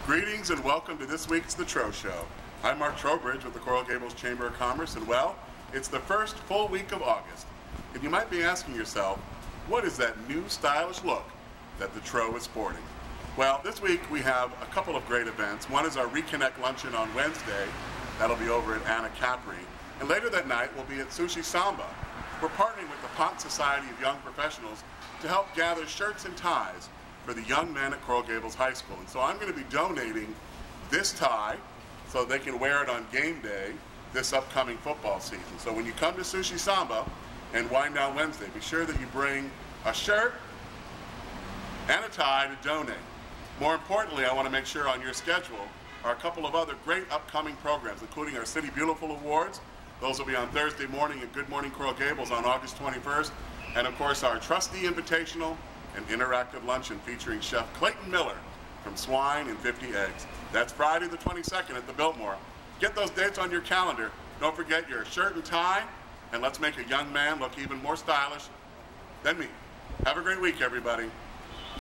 Greetings and welcome to this week's The Trow Show. I'm Mark Trowbridge with the Coral Gables Chamber of Commerce, and well, it's the first full week of August. And you might be asking yourself, what is that new stylish look that the Trow is sporting? Well, this week we have a couple of great events. One is our Reconnect Luncheon on Wednesday. That'll be over at Anna Capri. And later that night we'll be at Sushi Samba. We're partnering with the Pont Society of Young Professionals to help gather shirts and ties for the young men at Coral Gables High School. And so I'm going to be donating this tie so they can wear it on game day this upcoming football season. So when you come to Sushi Samba and Wind Down Wednesday, be sure that you bring a shirt and a tie to donate. More importantly, I want to make sure on your schedule are a couple of other great upcoming programs, including our City Beautiful Awards. Those will be on Thursday morning at Good Morning Coral Gables on August 21st. And of course, our Trustee Invitational and interactive luncheon featuring Chef Clayton Miller from Swine and 50 Eggs. That's Friday the 22nd at the Biltmore. Get those dates on your calendar. Don't forget your shirt and tie, and let's make a young man look even more stylish than me. Have a great week, everybody.